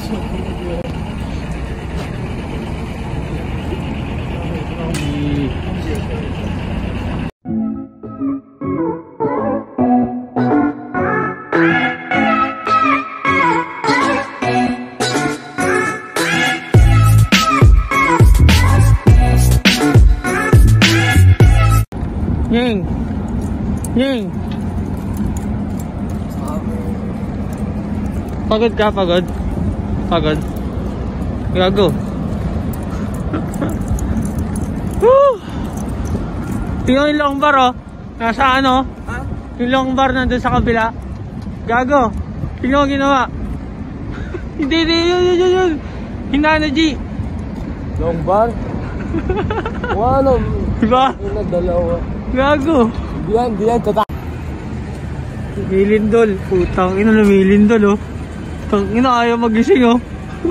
Nying! Nying! Pagod ka? Pagod? Pagod? Gago. Woo! Tingnan yung long bar oh. Nasa ano? Yung long bar nandun sa kabila. Gago. Tingnan mo ginawa. Hindi, yun. Hinaan na G. Long bar? Ano? Diba? Una, dalawa. Gago. Diyan, tata. Lumilindol. Putang ina, lumilindol oh. Putang ina, ayaw magising oh.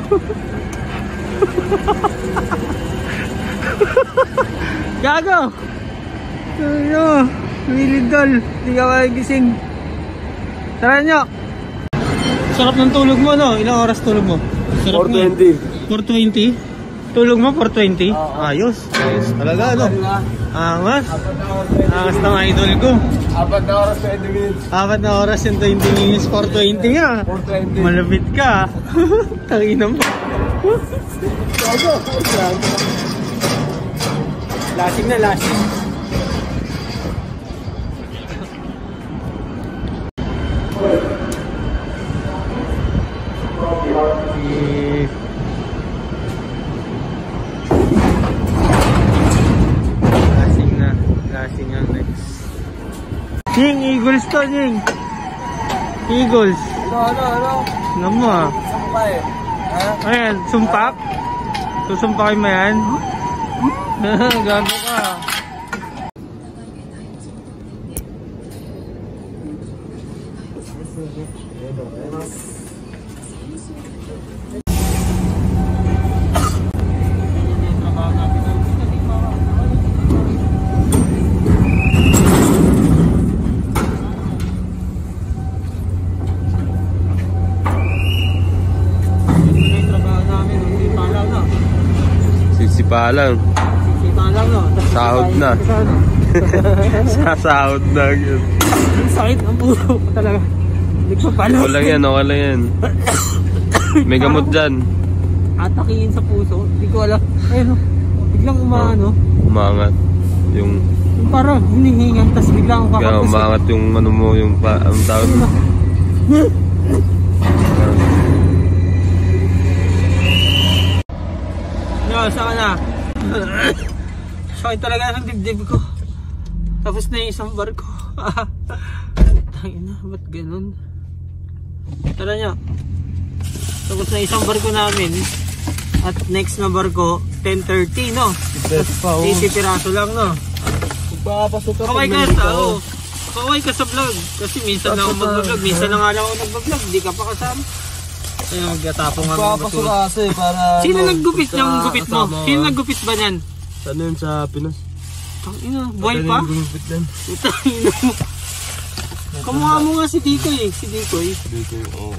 Gago. Ano? Lumilindol. Hindi ka magising. Tara nyo. Sarap ng tulog mo no? Ilang oras tulog mo? 420. 420? Tulog mo 420? Ayos. Ayos talaga no? Angas. Angas ng idol ko. 4 na oras 20 minutes. 4 na oras and 20 minutes, 420 nga. 420. Malapit ka. Tangina mo. Lasing na lasing. Lasing ang next. Nying, Eagles to, Nying. Eagles. Ano? Ano mo ah? Sampay. Ha? Ayan, sumpak? Susumpakin mo yan? Gago ka. Sisipa lang. No? Sahod na. Sasahod na. Ang sakit ang puso ko talaga. Hindi ko pala. Wala yan, wala yan. May gamot dyan. Atakihin sa puso. Hindi ko alam. Ayun o. Biglang umaano. Umangat. Yung parang hinihingan. Tapos biglang kaya umangat yung ano mo. Yung ang tawag. No, saan na? Sakit talaga ng dibdib ko. Tapos na yung isang bar ko. Tangina, ba't ganun? Tara nyo. Tapos na isang bar ko namin. At next na bar ko, 10:30 no? 80 piraso lang no? Papasok ka kaway ka sa kaway ka sa vlog. Kasi minsan lang ako mag-vlog. Minsan na nga lang ako nag-vlog. Hindi ka pa kasama. Kaya magkatapong nga papasok ka kasi para sino naggupit ng gupit mo? Sino naggupit ba yan? Saan yun sa Pinas? Tangina, buhay pa? Tangina mo. Kamukha mo nga si Dikoy. Si Dikoy, oo.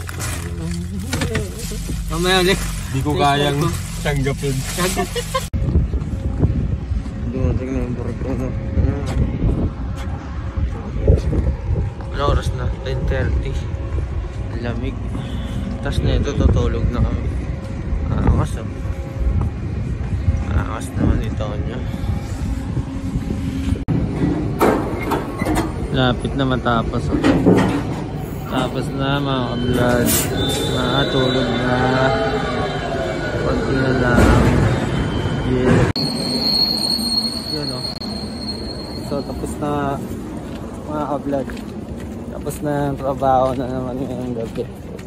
Mamaya ulit. Di ko kayang tanggapin. Dumating na yung barko na. Ano oras na? 10:30. Lamig. Tapos na ito, tutulog na kami. Angas oh. Angas naman ito niya. Lapit na matapos oh. Tapos na mga kablad. Nakatulog na. Konti na lang. Yeah. Yun oh. So tapos na mga kablad. Tapos na ang trabaho na naman ngayong gabi.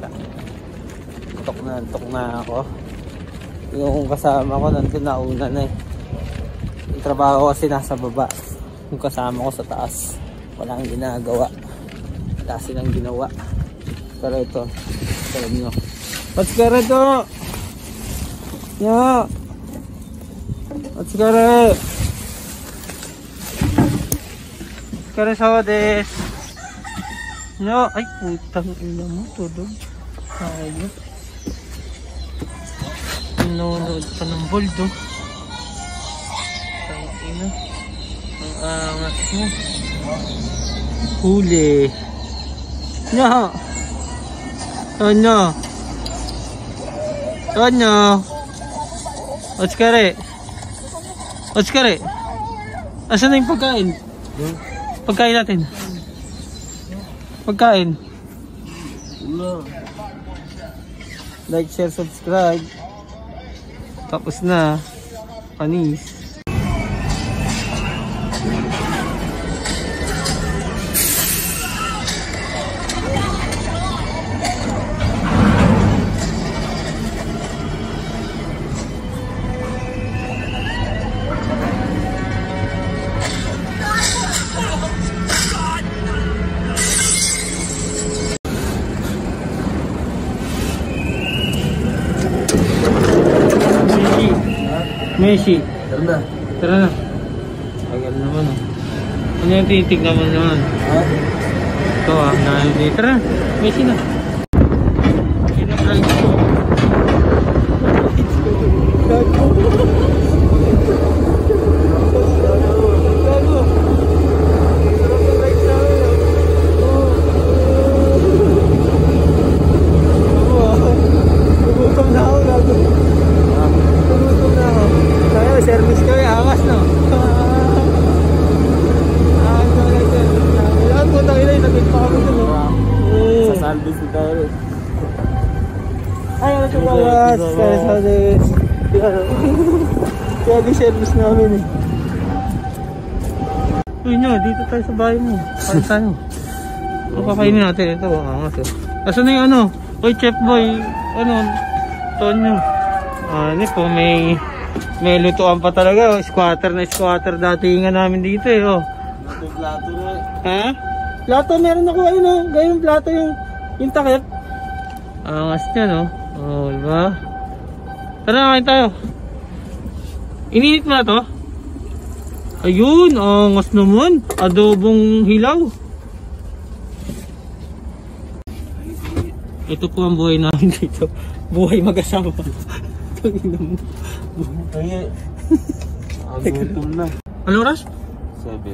Antok na ako. Yung kasama ko nandun na una na eh. Yung trabaho kasi nasa baba. Yung kasama ko sa taas. Walang ginagawa. Wala silang ginawa. Pero ito. Sabi nyo. What's kare to? Yo! What's kare? Kare sawa des. Yo! Ay putang ina mo. Tulog. Ayos. nanonood pa ng bold, oh. Tangina. Ang angas mo. Huli. No. Tonyo. Tonyo. Otskare. Otskare. Asan na yung pagkain? Pagkain natin. Pagkain. Like, share, subscribe. Tapos na. Panis. Messi. Tara na. Tara na. Tagal naman, oh. Ano yung titignan mo naman? Ito, tara na. Messi na. Service ko yung angas, no? Ilan po tayo na naging pa kami ito, no? Sa salvis ni tayo. Ay, ano ito ba? Sa salvis. Kaya di service namin, eh. Uy, nyo, dito tayo sa bahay mo. Kain tayo. Ano kakainin natin? Ito, angas, oh. Asan na yung ano? Uy, Chef Boy. Ano? Tonyo. Ano po, may lutuan pa talaga, oh. Squatter na squatter datingan namin dito, eh, oh. Plato na. Ha? Plato, meron ako, ayun, oh. Gayong plato yung takip. Angas niya, no? Oh, diba? Tara, kain tayo. Ininit mo na to? Ayun, angas naman. Adobong hilaw. Ito po ang buhay namin dito. Buhay mag-asawa. Ay, gutom na. Anong oras? 7.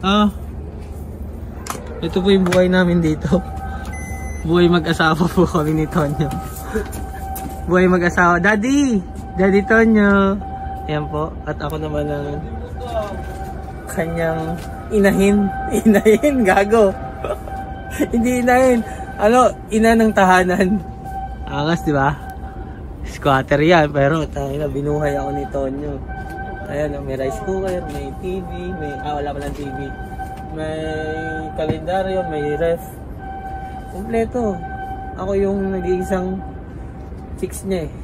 Ito po yung buhay namin dito. Buhay mag-asawa po kami ni Tonyo. Buhay mag-asawa. Daddy! Daddy Tonyo. Ayan po. At ako naman ang kanyang inahin. Inahin, gago. Hindi inahin. Ano, ina ng tahanan. Angas, di ba? Squatter yan, pero tayo na binuhay ako ni Tonyo. Ayan, may rice cooker, may TV, wala pa lang TV. May kalendaryo, may ref. Kompleto. Ako yung nag-iisang chicks niya, eh.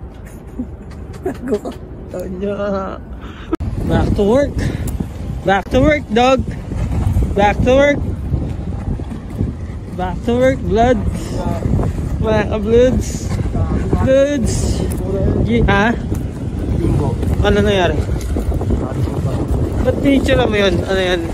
Tonyo. Back to work. Back to work, dog. Back to work. Back to work, bloods. Mga bloods. Bloods. Ha? Ano nangyari? Ba't tinitsura mo yun? Ano yan?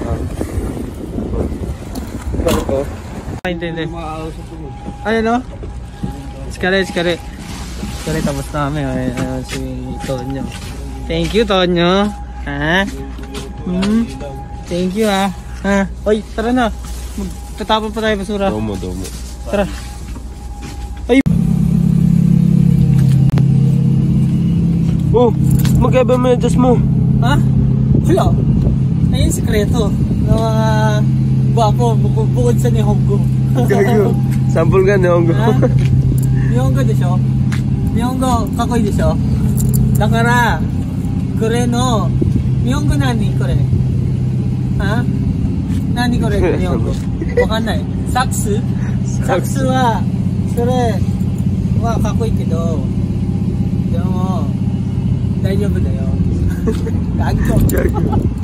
Barko? Hindi. Ano no? Skare. Skare, tapos namin. Ayan, si Tonyo. Thank you, Tonyo. Ha? Thank you, ha? Ha? Oy, tara na. Magtatapon pa tayo basura. Domo. Tara. Ay! Oh, magkaiba mo yung mo. Ha? Wala. Ayun, sikreto. Ng mga gwapo, bukod sa Nihongo. Gago. Sample ka, Nihongo. Ha? Nihongo desho? Nihongo, kakoy desho? Dakara, kore no. Nihongo nani, kore? Ha? Nani kore, Nihongo? Wakanai. Saksu? Saksu wa, sore wa kakoy kedo. Demo, 大丈夫だよ。